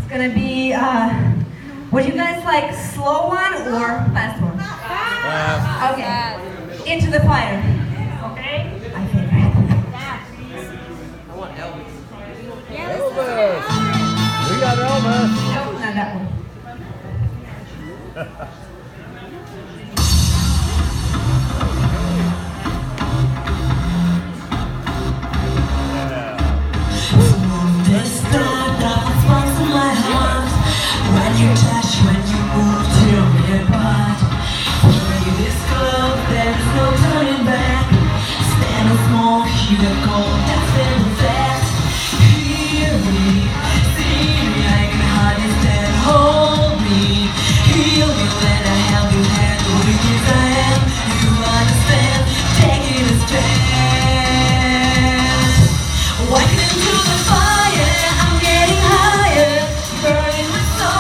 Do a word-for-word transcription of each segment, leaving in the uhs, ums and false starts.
It's gonna be, uh, would you guys like slow one or fast one? Fast. Okay. Into the fire. Okay? My favorite. I want Elvis. Elvis! We got Elvis! No, not that one. You touch when you move to me apart. Play this club, there's no turning back. Stand a small, hear the cold, that's been the fact. Hear me, see me, I can hardly stand. Hold me, heal you, and I help you handle weak as I am. You understand, taking a stand. Walking into the fire, I'm getting higher, burning my soul.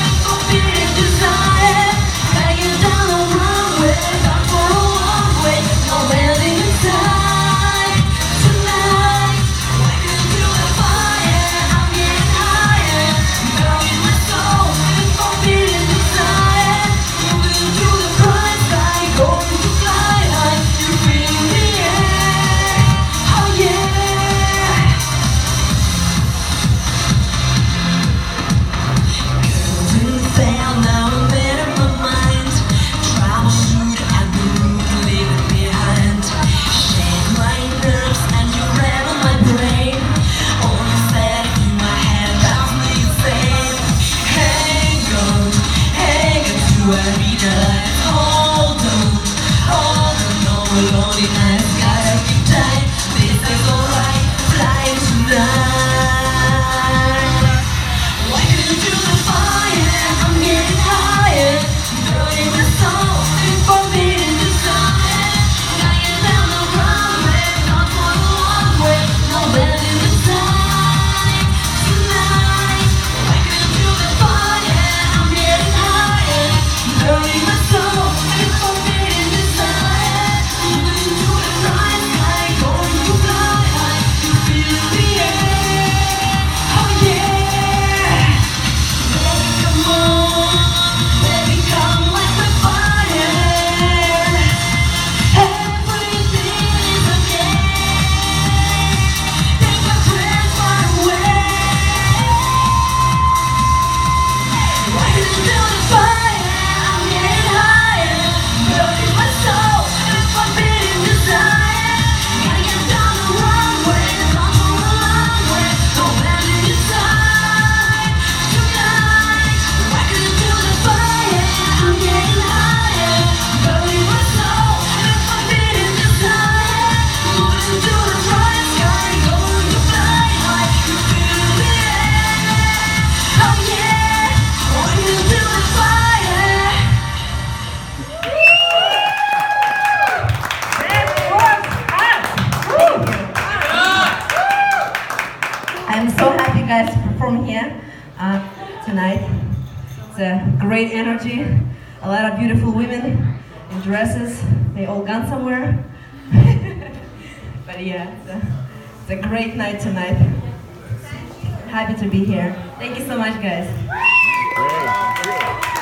Lonely nights, gotta keep tight. This is alright, flying tonight. Walking into the fire, I'm getting higher, burning my soul, forbidden desire. Lying down the runway, not for the long way, no landing inside tonight. Walking into the fire, I'm getting higher, burning my soul, forbidden desire. I'm so happy you guys to perform here uh, tonight. It's a great energy, a lot of beautiful women in dresses. They all gone somewhere. But yeah, it's a, it's a great night tonight. Happy to be here. Thank you so much, guys. Great.